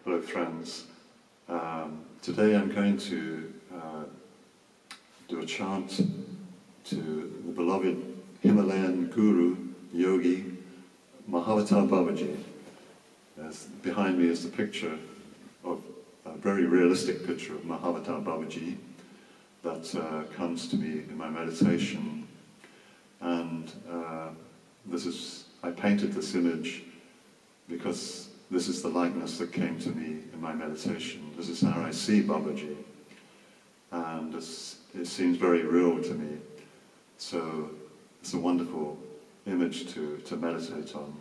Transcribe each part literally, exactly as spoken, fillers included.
Hello friends. Um, today I'm going to uh, do a chant to the beloved Himalayan Guru, Yogi, Mahavatar Babaji. As behind me is the picture of a very realistic picture of Mahavatar Babaji that uh, comes to me in my meditation. And uh, this is, I painted this image because this is the likeness that came to me in my meditation. This is how I see Babaji. And it's, it seems very real to me. So it's a wonderful image to, to meditate on.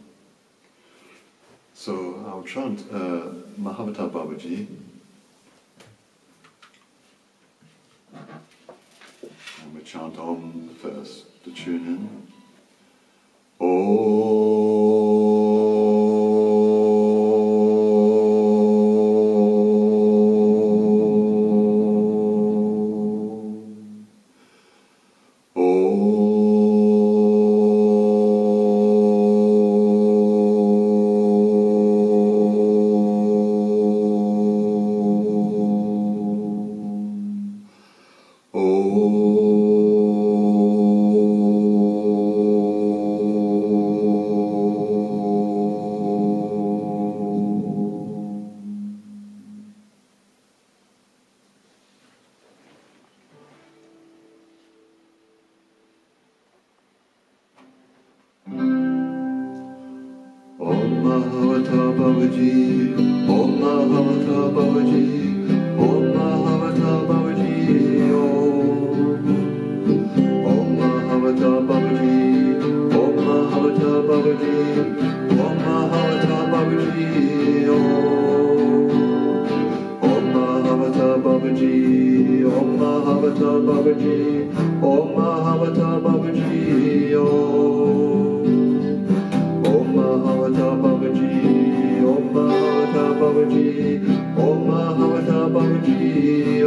So I'll chant uh, Mahavatar Babaji. And we chant Om first to tune in. Om. Mahavatar Babaji, Om Mahavatar Babaji, Om Mahavatar Babaji, Om. Om Mahavatar Babaji, Om Mahavatar Babaji, Om Mahavatar Babaji, Om. Om Mahavatar Babaji, Om Mahavatar Babaji, Om Mahavatar Babaji, Om. Om Mahavatar Babaji, Om Mahavatar Babaji, Om Mahavatar Babaji,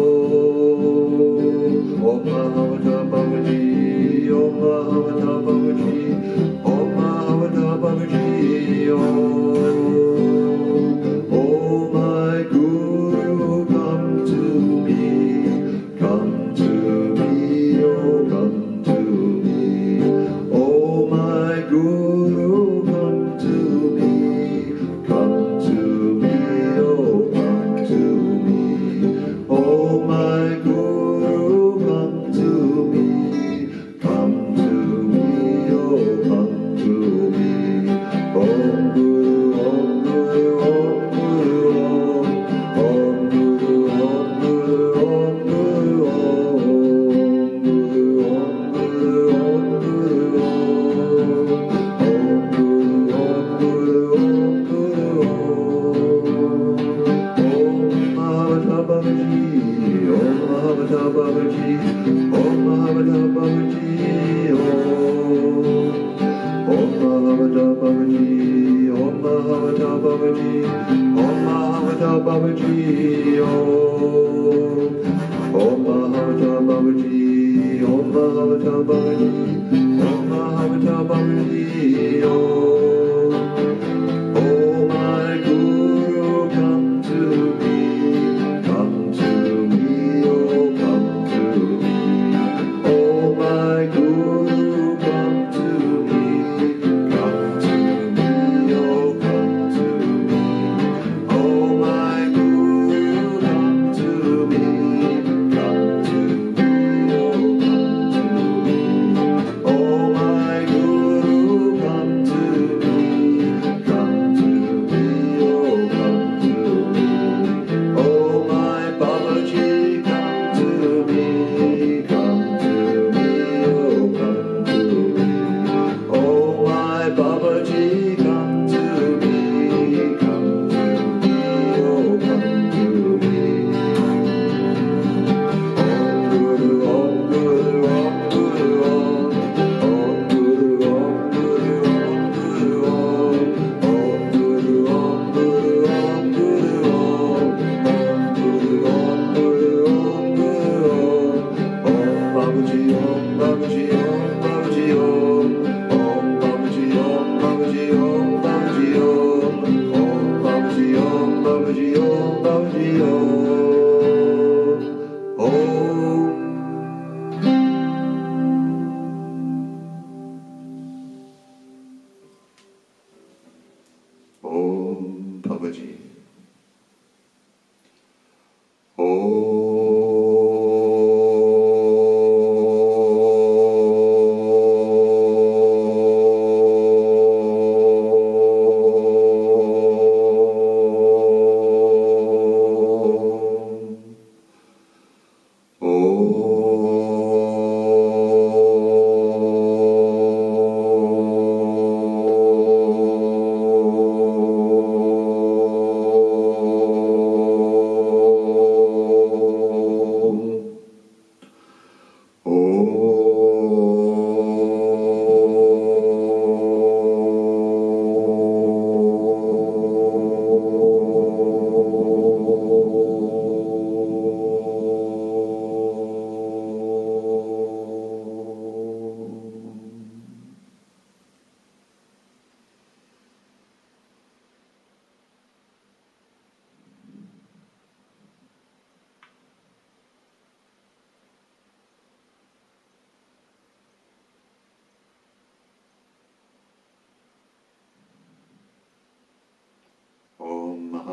Om. Om Mahavatar Babaji, Om Mahavatar Babaji, Om Mahavatar Babaji, Om. Oh my Guru, come to me, come to me, oh come to me. Oh my Guru, to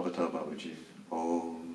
Mahavatar Babaji. Om.